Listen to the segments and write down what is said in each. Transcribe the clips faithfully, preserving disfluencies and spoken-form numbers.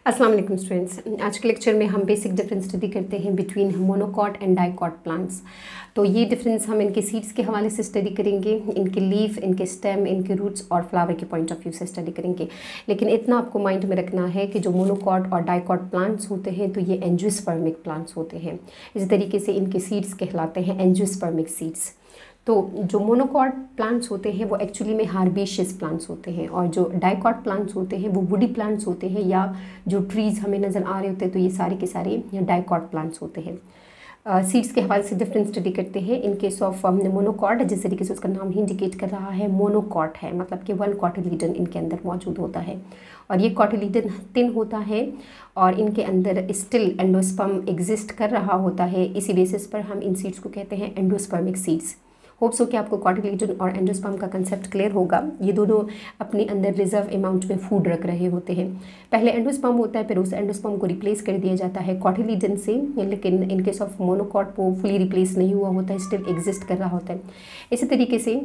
अस्सलाम वालेकुम स्टूडेंट्स। आज के लेक्चर में हम बेसिक डिफरेंस स्टडी करते हैं between monocot and dicot plants. तो ये डिफरेंस हम इनके सीड्स के हवाले से स्टडी करेंगे, इनके लीफ, इनके स्टेम, इनके रूट्स और फ्लावर के पॉइंट ऑफ व्यू से स्टडी करेंगे। लेकिन इतना आपको माइंड में रखना है कि जो मोनोकॉट और डाइकॉट प्लांट्स होते हैं तो ये एंजियोस्पर्मिक प्लांट्स होते हैं। इसी तरीके से इनके सीड्स कहलाते हैं एंजियोस्पर्मिक सीड्स। तो जो मोनोकॉट प्लांट्स होते हैं वो एक्चुअली में हार्बेशियस प्लांट्स होते हैं, और जो डाइकॉट प्लांट्स होते हैं वो वुडी प्लांट्स होते हैं, या जो ट्रीज़ हमें नज़र आ रहे होते हैं तो ये सारे के सारे डाइकॉट प्लांट्स होते हैं। सीड्स uh, के हवाले से डिफरेंस स्टडी करते हैं। इन केस ऑफ मोनोकॉट, जिस तरीके से उसका नाम ही इंडिकेट कर रहा है, मोनोकॉट है, मतलब कि वन कॉटिलीडन इनके अंदर मौजूद होता है, और ये कॉटिलीडन थिन होता है और इनके अंदर स्टिल एंडोस्पर्म एग्जिस्ट कर रहा होता है। इसी बेसिस पर हम इन सीड्स को कहते हैं एंडोस्पर्मिक सीड्स। होप्स हो कि आपको कॉटिलीडन और एंडोस्पर्म का कंसेप्ट क्लियर होगा। ये दोनों अपने अंदर रिजर्व अमाउंट में फूड रख रहे होते हैं। पहले एंडोस्पर्म होता है, फिर उस एंडोस्पर्म को रिप्लेस कर दिया जाता है कॉटिलीडन से, लेकिन इन केस ऑफ मोनोकॉट वो फुली रिप्लेस नहीं हुआ होता है, स्टिल एग्जिस्ट कर रहा होता है। इसी तरीके से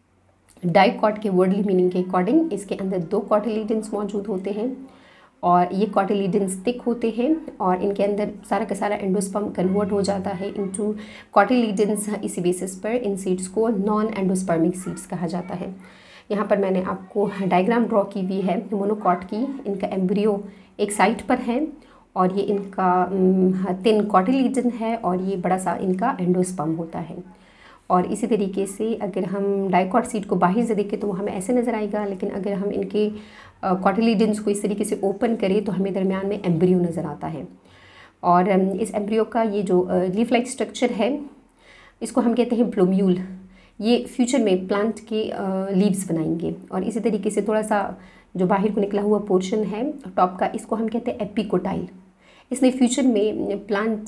डाइकॉट के वर्डली मीनिंग के अकॉर्डिंग इसके अंदर दो कॉटिलीडन्स मौजूद होते हैं, और ये कॉटिलीडन्स थिक होते हैं, और इनके अंदर सारा का सारा एंडोस्पर्म कन्वर्ट हो जाता है इनटू कॉटिलीडन्स। इसी बेसिस पर इन सीड्स को नॉन एंडोस्पर्मिक सीड्स कहा जाता है। यहाँ पर मैंने आपको डायग्राम ड्रॉ की हुई है मोनोकॉट की। इनका एम्ब्रियो एक साइड पर है, और ये इनका थिन कॉटिलीडन है, और ये बड़ा सा इनका एंडोस्पर्म होता है। और इसी तरीके से अगर हम डाइकॉट सीड को बाहर से देखें तो वो हमें ऐसे नज़र आएगा, लेकिन अगर हम इनके कॉटिलीडन्स को इस तरीके से ओपन करें तो हमें दरमियान में एम्ब्रियो नज़र आता है। और इस एम्ब्रियो का ये जो लीफ लाइक स्ट्रक्चर है, इसको हम कहते हैं प्लूम्यूल। ये फ्यूचर में प्लांट के लीव्स बनाएंगे। और इसी तरीके से थोड़ा सा जो बाहर को निकला हुआ पोर्शन है टॉप का, इसको हम कहते हैं एपिकोटाइल। इसने फ्यूचर में प्लांट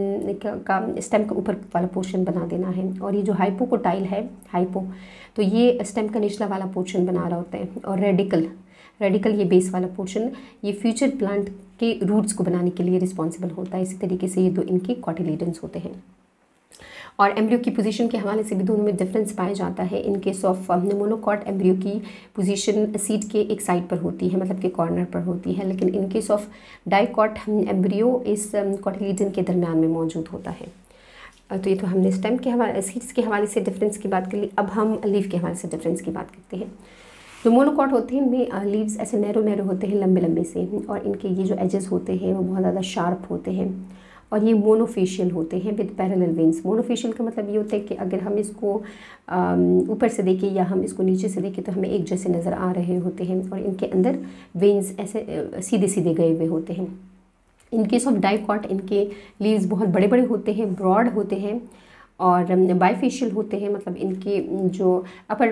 का स्टेम के ऊपर वाला पोर्शन बना देना है। और ये जो हाइपोकोटाइल है, हाइपो, तो ये स्टेम का निचला वाला पोर्शन बना रहा होता है, और रेडिकल रेडिकल ये बेस वाला पोर्शन, ये फ्यूचर प्लांट के रूट्स को बनाने के लिए रिस्पॉन्सिबल होता है। इसी तरीके से ये दो इनके कॉटिलीडन्स होते हैं। और एम्ब्रियो की पोजीशन के हवाले से भी दोनों में डिफरेंस पाया जाता है। In case of monocot embryo की पोजीशन सीड के एक साइड पर होती है, मतलब कि कॉर्नर पर होती है, लेकिन in case of dicot embryo इस कॉटिलीडन के दरमियान में मौजूद होता है। तो ये तो हमने स्टेम के हवाले सीड्स के हवाले से डिफरेंस की बात कर ली। अब हम लीफ के हवाले से डिफरेंस की बात करते हैं। जो मोनोकॉट होते हैं इनमें लीव्स ऐसे नैरो नैरो होते हैं, लंबे लंबे से, और इनके ये जो एजेस होते हैं वो बहुत ज़्यादा शार्प होते हैं, और ये मोनोफेशियल होते हैं विद पैरेलल वेन्स। मोनोफेशियल का मतलब ये होता है कि अगर हम इसको ऊपर से देखें या हम इसको नीचे से देखें तो हमें एक जैसे नज़र आ रहे होते हैं, और इनके अंदर वेन्स ऐसे सीधे सीधे गए हुए होते हैं। इन केस ऑफ डाइकॉट इनके लीव्स बहुत बड़े बड़े होते हैं, ब्रॉड होते हैं, और बाईफेशियल होते हैं, मतलब इनके जो अपर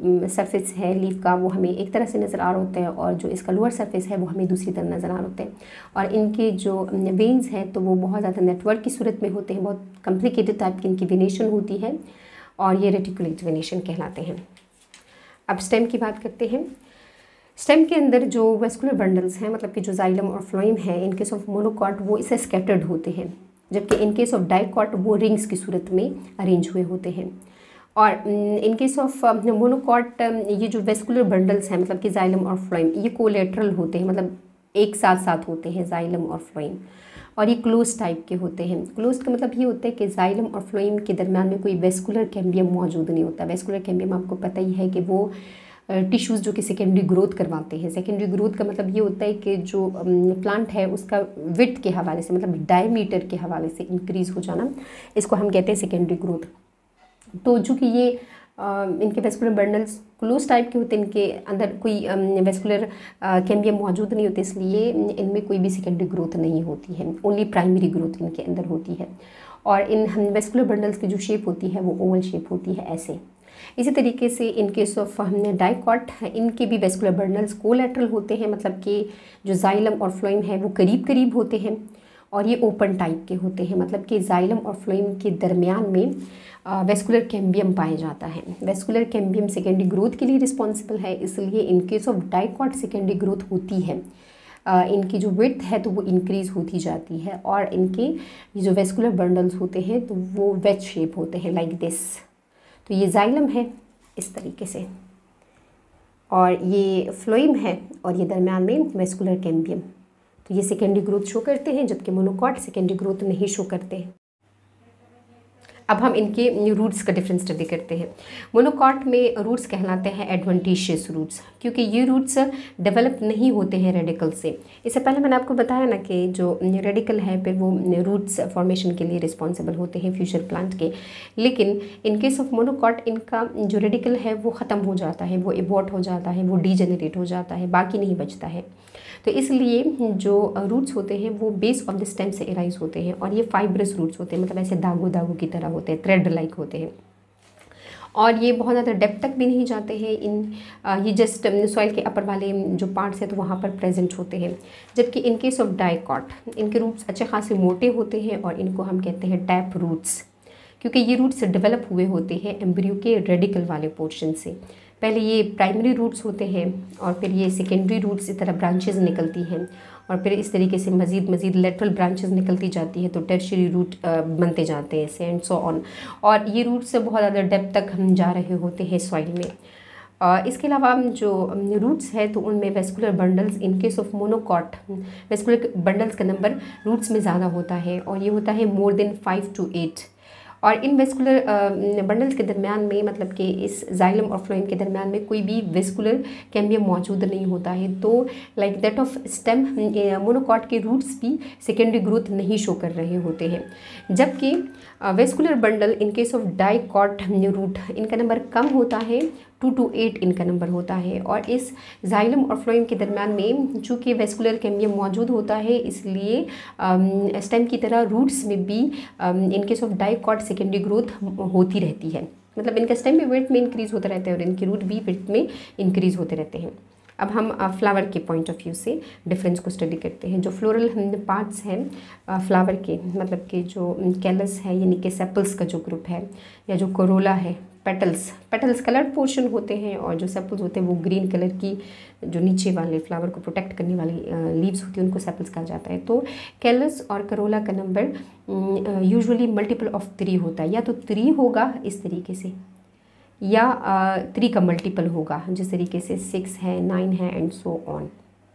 सरफेस है लीफ का वो हमें एक तरह से नज़र आ रहा होता है, और जो इसका लोअर सरफेस है वो हमें दूसरी तरह नज़र आ रहा होता है। और इनके जो वेन्स हैं तो वो बहुत ज़्यादा नेटवर्क की सूरत में होते हैं, बहुत कॉम्प्लिकेटेड टाइप की इनकी वेनेशन होती है, और ये रेटिकुलेट वेनेशन कहलाते हैं। अब स्टेम की बात करते हैं। स्टेम के अंदर जो वेस्कुलर बंडल्स हैं, मतलब कि जो जाइलम और फ्लोएम है, इन केस ऑफ मोनोकॉट वो इससे स्कैटर्ड होते हैं, जबकि इन केस ऑफ डाइकॉट वो रिंग्स की सूरत में अरेंज हुए होते हैं। और इन केस ऑफ मोनोकॉट ये जो वेस्कुलर बंडल्स हैं, मतलब कि जाइलम और फ्लोएम, ये कोलेटरल होते हैं, मतलब एक साथ साथ होते हैं जाइलम और फ्लोएम, और ये क्लोज टाइप के होते हैं। क्लोज का मतलब ये होता है कि जाइलम और फ्लोएम के दरम्यान में कोई वेस्कुलर कैम्बियम मौजूद नहीं होता। वेस्कुलर कैम्बियम आपको पता ही है कि वो टिश्यूज़ जो कि सेकेंडरी ग्रोथ करवाते हैं। सेकेंडरी ग्रोथ का मतलब ये होता है कि जो प्लांट है उसका विड्थ के हवाले से, मतलब डायमीटर के हवाले से इंक्रीज़ हो जाना, इसको हम कहते हैं सेकेंडरी ग्रोथ। तो चूँकि ये आ, इनके वेस्कुलर बंडल्स क्लोज टाइप के होते हैं, इनके अंदर कोई वेस्कुलर कैम्बियम मौजूद नहीं होते, इसलिए इनमें कोई भी सेकेंडरी ग्रोथ नहीं होती है, ओनली प्राइमरी ग्रोथ इनके अंदर होती है। और इन वेस्कुलर बंडल्स की जो शेप होती है वो ओवल शेप होती है, ऐसे। इसी तरीके से इन केस ऑफ हमने डाइकॉट, इनके भी वेस्कुलर बंडल्स कोलैटरल होते हैं, मतलब कि जो जाइलम और फ्लोएम है वो करीब करीब होते हैं, और ये ओपन टाइप के होते हैं, मतलब कि जाइलम और फ्लोएम के दरमियान में वेस्कुलर कैम्बियम पाया जाता है। वेस्कुलर कैम्बियम सेकेंडरी ग्रोथ के लिए रिस्पॉन्सिबल है, इसलिए in case of dicot secondary growth होती है। आ, इनकी जो विड्थ है तो वो इंक्रीज़ होती जाती है, और इनके ये जो वेस्कुलर बंडल्स होते हैं तो वो वेज शेप होते हैं, लाइक दिस। तो ये जाइलम है इस तरीके से, और ये फ्लोएम है, और ये दरम्यान में वेस्कुलर कैम्बियम। तो ये सेकेंडरी ग्रोथ शो करते हैं, जबकि मोनोकॉट सेकेंडरी ग्रोथ नहीं शो करते हैं। अब हम इनके रूट्स का डिफरेंस स्टडी करते हैं। मोनोकॉट में रूट्स कहलाते हैं एडवेंटिशियस रूट्स, क्योंकि ये रूट्स डेवलप नहीं होते हैं रेडिकल से। इससे पहले मैंने आपको बताया ना कि जो रेडिकल है फिर वो रूट्स फॉर्मेशन के लिए रिस्पॉन्सिबल होते हैं फ्यूचर प्लांट के, लेकिन इन केस ऑफ मोनोकॉट इनका जो रेडिकल है वो ख़त्म हो जाता है, वो एबॉर्ट हो जाता है, वो डीजेनरेट हो जाता है, बाकी नहीं बचता है। तो इसलिए जो रूट्स होते हैं वो बेस ऑफ द स्टेम से एराइज होते हैं, और ये फाइब्रस रूट्स होते हैं, मतलब ऐसे दागो दागो की तरह होते हैं, थ्रेड लाइक होते हैं, और ये बहुत ज़्यादा डेप्थ तक भी नहीं जाते हैं। इन ये जस्ट सॉइल के अपर वाले जो पार्ट्स हैं तो वहाँ पर प्रेजेंट होते हैं। जबकि इन केस ऑफ डाइकॉट इनके रूट्स अच्छे खासे मोटे होते हैं, और इनको हम कहते हैं टैप रूट्स, क्योंकि ये रूट्स डेवलप हुए होते हैं एम्ब्रियो के रेडिकल वाले पोर्शन से। पहले ये प्राइमरी रूट्स होते हैं, और फिर ये सेकेंडरी रूट्स इस तरह ब्रांचेस निकलती हैं, और फिर इस तरीके से मज़ीद मज़ीद लेटरल ब्रांचेस निकलती जाती है, तो टर्शियरी रूट बनते जाते हैं ऐसे एंड सो ऑन। और ये रूट्स से बहुत ज़्यादा डेप्थ तक हम जा रहे होते हैं सॉइल में। Uh, इसके अलावा जो रूट्स है तो उनमें vascular bundles, in case of monocot vascular bundles का नंबर रूट्स में ज़्यादा होता है, और ये होता है more than five to eight. और इन वेस्कुलर बंडल्स के दरमियान में, मतलब कि इस जाइलम और फ्लोएम के दरमियान में कोई भी वेस्कुलर कैम्बियम मौजूद नहीं होता है। तो like that of stem monocot के रूट्स भी सेकेंडरी ग्रोथ नहीं शो कर रहे होते हैं, जबकि vascular bundle in case of dicot root इनका नंबर कम होता है, टू टू एट इनका नंबर होता है। और इस जाइलम और फ्लोएम के दरमियान में चूँकि वेस्कुलर कैम्बियम मौजूद होता है, इसलिए स्टेम की तरह रूट्स में भी in case of dicot secondary growth होती रहती है, मतलब इनका स्टेम भी विड्थ में इंक्रीज़ होता रहता है और इनकी रूट भी विड्थ में इंक्रीज़ होते रहते हैं। अब हम फ्लावर के पॉइंट ऑफ व्यू से डिफरेंस को स्टडी करते हैं। जो फ्लोरल पार्ट्स हैं फ्लावर के, मतलब कि जो कैलस है यानी कि सेपल्स का जो ग्रुप है, या जो कोरोला है, पेटल्स पेटल्स कलर्ड पोर्शन होते हैं, और जो सेपल्स होते हैं वो ग्रीन कलर की जो नीचे वाले फ्लावर को प्रोटेक्ट करने वाली लीव्स होती हैं उनको सेपल्स कहा जाता है। तो कैलस और करोला का number usually multiple of three होता है, या तो थ्री होगा इस तरीके से, या थ्री का मल्टीपल होगा जिस तरीके से सिक्स है, नाइन है एंड सो ऑन।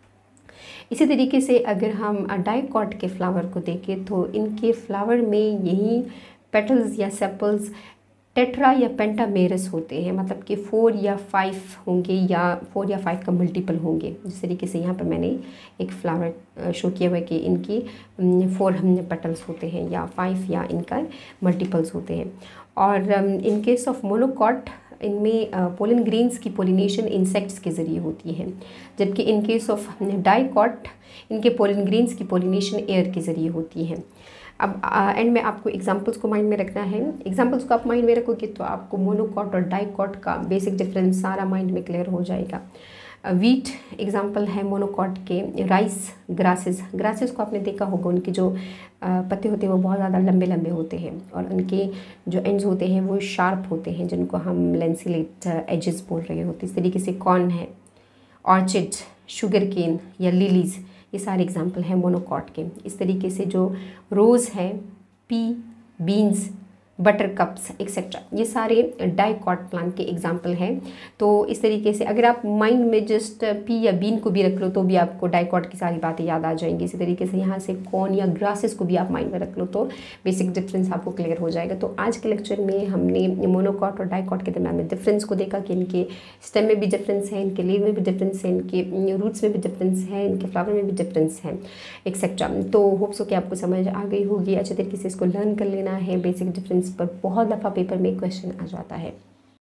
इसी तरीके से अगर हम डाइकॉट के फ्लावर को देखें तो इनके फ्लावर में यही पेटल्स या सेपल्स टेट्रा या पेंटामेरस होते हैं, मतलब कि फोर या फाइव होंगे, या फोर या फाइव का मल्टीपल होंगे। जिस तरीके से यहाँ पर मैंने एक फ्लावर शो किया हुआ है कि इनकी फोर हमने पेटल्स होते हैं, या फाइव या इनका मल्टीपल्स होते हैं। और इन केस ऑफ मोनोकॉट इनमें पोलन ग्रेन्स की पोलिनेशन इंसेक्ट्स के ज़रिए होती है, जबकि इन केस ऑफ डाइकॉट इनके पोलन ग्रेन्स की पोलिनेशन एयर के ज़रिए होती है। अब एंड में आपको एग्जांपल्स को माइंड में रखना है। एग्जांपल्स को आप माइंड में रखोगे तो आपको मोनोकॉट और डाइकॉट का बेसिक डिफरेंस सारा माइंड में क्लियर हो जाएगा। वीट एग्जांपल है मोनोकॉट के, राइस ग्रासेस ग्रासेस को आपने देखा होगा, उनके जो पत्ते होते हैं वो बहुत ज़्यादा लंबे लंबे होते हैं, और उनके जो एंड्स होते हैं वो शार्प होते हैं, जिनको हम लेंसिलेट एजेस बोल रहे होते हैं। इस तरीके से कॉर्न है, ऑर्चिड, शुगर केन या लिलीज़, ये सारे एग्जाम्पल हैं मोनोकॉट के। इस तरीके से जो रोज़ है, pea, beans, buttercups etcetera, ये सारे डाइकॉट प्लांट के एग्जाम्पल हैं। तो इस तरीके से अगर आप माइंड में जस्ट पी या बीन को भी रख लो तो भी आपको डाइकॉट की सारी बातें याद आ जाएंगी। इसी तरीके से यहाँ से कॉर्न या ग्रासेस को भी आप माइंड में रख लो तो बेसिक डिफरेंस आपको क्लियर हो जाएगा। तो आज के लेक्चर में हमने मोनोकॉट और डाइकॉट के दरम्यान में डिफरेंस को देखा कि इनके स्टेम में भी डिफरेंस है, इनके लीव में भी डिफरेंस है, इनके रूट्स में भी डिफरेंस है, इनके फ्लावर में भी डिफरेंस है एक्सेट्रा। तो होप्स हो कि आपको समझ आ गई होगी। अच्छे तरीके से इसको लर्न कर लेना है। बेसिक डिफरेंस पर बहुत दफ़ा पेपर में क्वेश्चन आ जाता है।